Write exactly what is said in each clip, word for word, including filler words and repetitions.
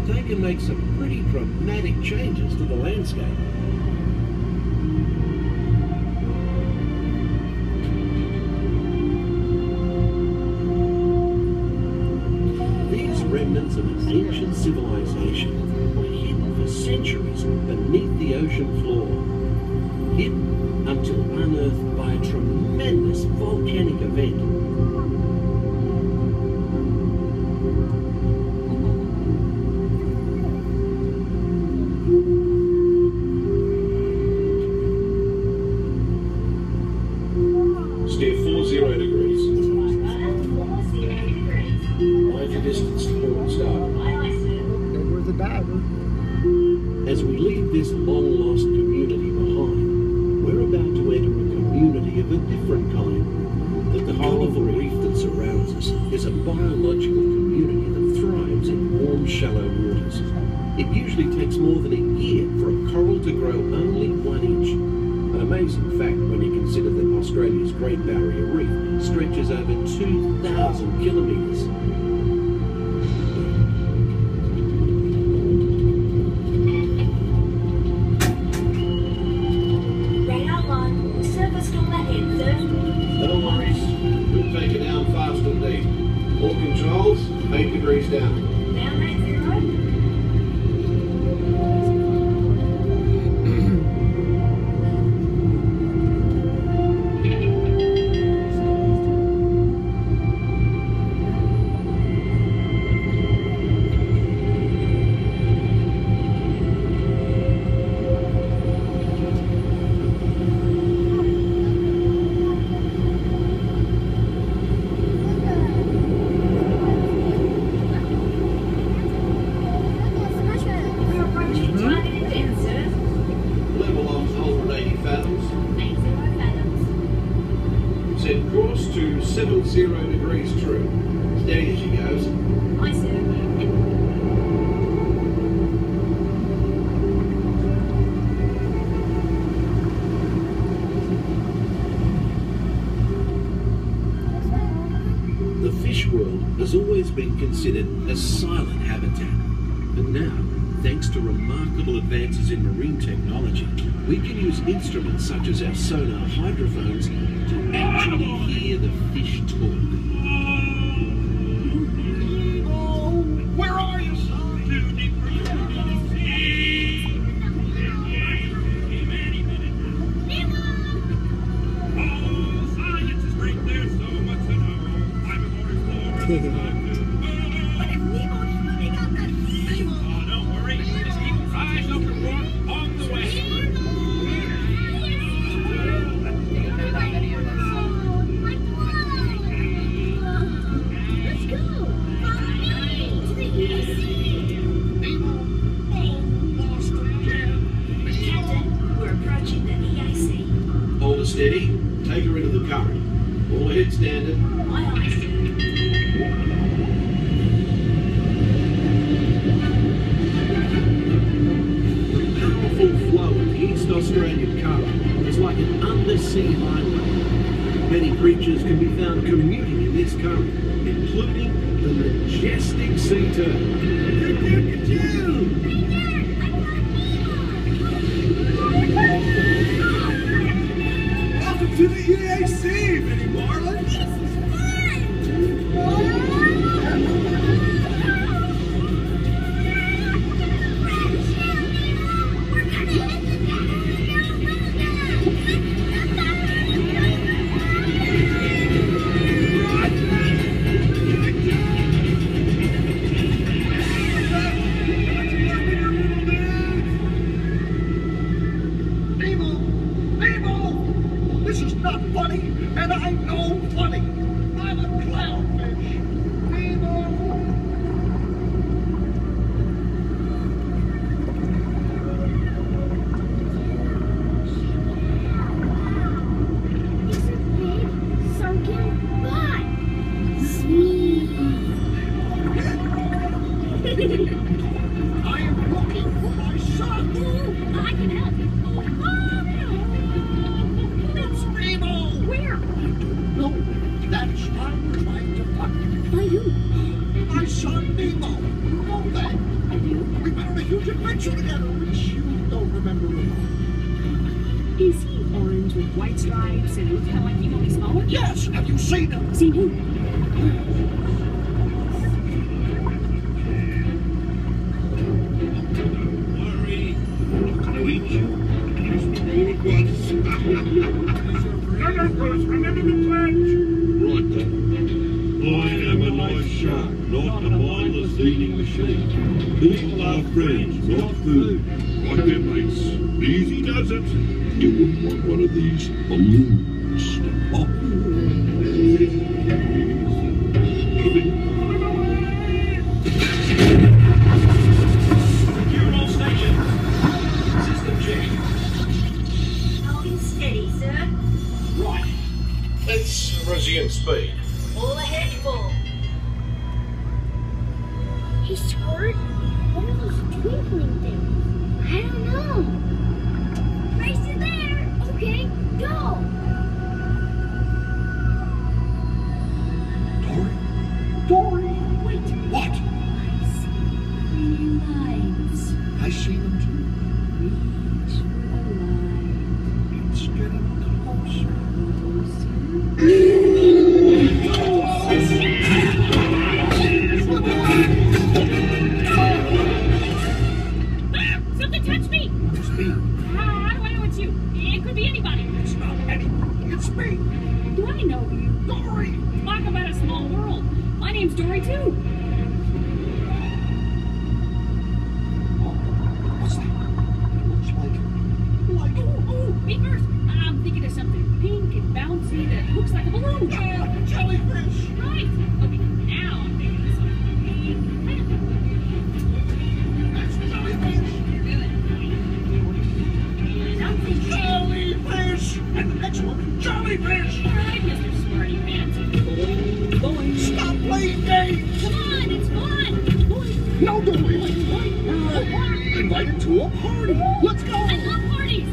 that they can make some pretty dramatic changes to the landscape. These remnants of an ancient civilization were hidden for centuries beneath the ocean floor, hidden until unearthed by a tremendous volcanic event. Steer four zero degrees. Mind your distance to port start. Where's the diver? As we leave this long-lost community behind, we're about to enter a community of a different kind. The colourful reef that surrounds us is a biological community that thrives in warm, shallow waters. It usually takes more than a year for a coral to grow only one inch. An amazing fact when you consider that Australia's Great Barrier Reef stretches over two thousand kilometres. Radar one, surface storm ahead, sir. No worries, we'll take it down fast and deep. All controls, eight degrees down. Down eight zero. Set course to seven zero degrees true. Steady as she goes. Aye, sir. The fish world has always been considered a silent habitat, but now, thanks to remarkable advances in marine technology, we can use instruments such as our sonar hydrophones to actually hear the fish talk. Oh, where are you, son? Too deep for you to see. Oh, science is great. There's so much to know. I'm a more explorer. Hold her steady, take her into the current. All ahead standard. Aye, aye, sir. The powerful flow of the East Australian current is like an undersea highway. Many creatures can be found commuting in this current, including the majestic sea turtle. Welcome to the E A C, Minnie Marlin. This is fun! This is not funny, and I know funny. I'm a clownfish. Nemo. It's a big sunken butt. Sweet. I am looking for my son. Ooh, I can help you. It's Nemo. Where? No, that's I'm trying to find. By who? My son Nemo. You know that. I do. put you together, which you don't remember at all. Is he orange with white stripes and looks kind of like you, only smaller? Yes, have you seen him? Seen who? Worry, I'm not going to eat you. Just all at once. Remember the pledge. Right then. I am a nice shark, not a mindless eating machine. People are friends, not food. Right there, mates. Easy does it. You wouldn't want one of these balloons. Oh. Secure all stations. System check. Holding steady, sir. Right. Let's resume speed. All ahead full. Hey, Squirt, what are those twinkling things? I don't know. Race it there. Okay, go. Dory? Dory? Wait. What? I see green lines. I see them too. Reach for the light. It's getting closer. Something touched me! It's me. How, how do I know it's you? It could be anybody. It's not anybody. It's me. Do I know you? Dory. Talk about a small world. My name's Dory, too. Oh, what's that? It looks like... like... Ooh, ooh, me first. I'm thinking of something pink and bouncy that looks like a balloon. Ah, jellyfish. Right. Okay, now I'm thinking of something. That's jellyfish. I'm thinking... Jellyfish. And the next one, jellyfish. All right, Mister Smarty Pants. Boing. Stop playing games. Come on, it's fun. Boing. No, Dory. Boing, boing. We're invited to a party. Let's go. I love parties.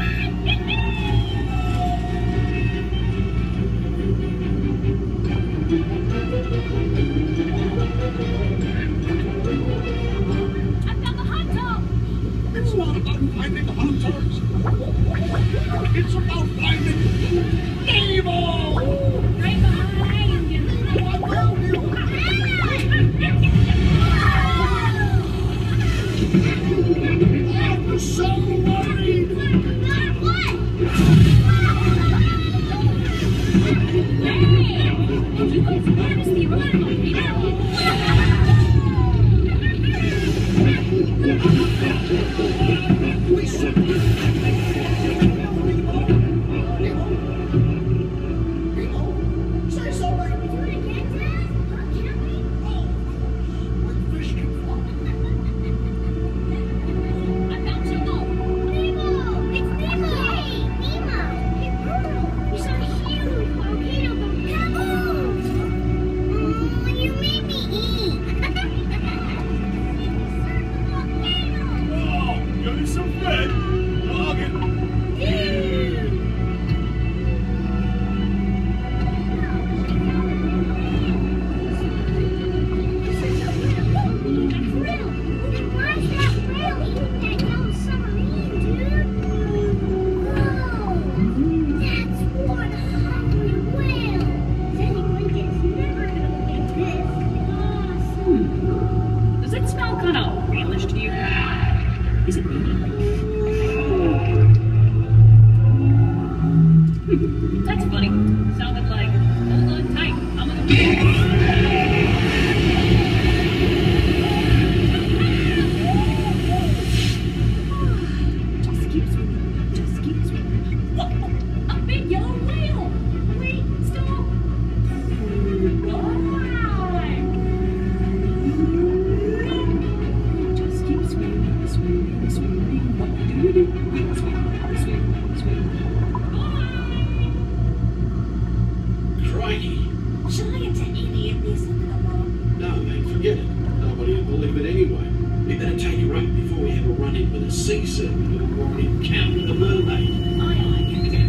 I found the hot tub. It's not about finding hot tubs. It's about finding Nemo. Right behind you. I found you. I'm so worried. Hey, did you guys notice the arrival, Peter? We should. Nemo. Nemo. Say something. Oh, where fish can fly. I found Nemo. Nemo! It's Nemo! Hey, Nemo! Hey, Bruno! We saw a huge volcano go kaboom! Oh, you made me eat! Oh, give me some bread. Noggin. Does it smell kind of whalish to you? Is it me? Hmm, that's funny. Sounded like, hold on tight. I'm gonna Just keep swimming. Just keep swimming. Look, a big yellow whale. Wait, stop. Just keep swimming, swimming, swimming. What do you do? Swim, swim, swim. Crikey. Shall I get to any of this under the law? No, mate, forget it. Nobody will believe it anyway. We better take her up before we have a run-in with a sea serpent who will already encountered a mermaid. Aye, aye.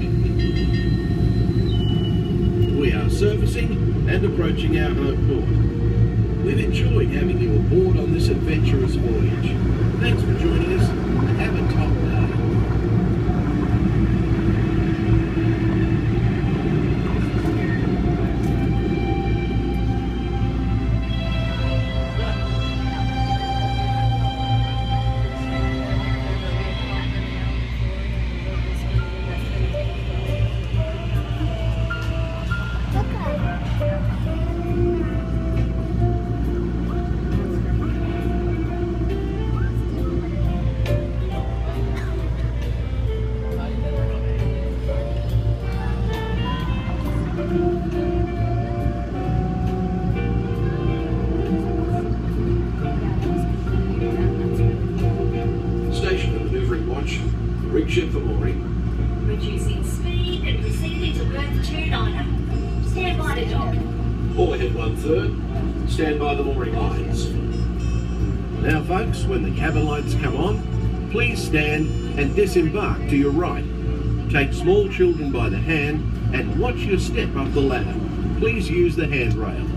We are surfacing and approaching our home port. We've enjoyed having you aboard on this adventurous voyage. Thanks for joining us Rig ship for mooring. Reducing speed and proceeding to berth two niner. Stand by the dock. All ahead one third. Stand by the mooring lines. Now folks, when the cabin lights come on, please stand and disembark to your right. Take small children by the hand and watch your step up the ladder. Please use the handrail.